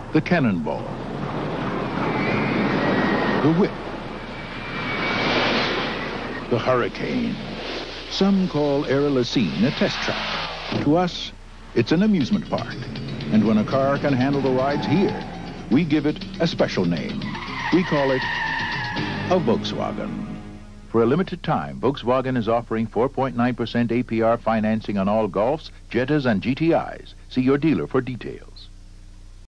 the Cannonball, the Whip, the Hurricane. Some call Air-Lacine a test track. To us, it's an amusement park. And when a car can handle the rides here, we give it a special name. We call it a Volkswagen. For a limited time, Volkswagen is offering 4.9% APR financing on all Golfs, Jettas, and GTIs. See your dealer for details.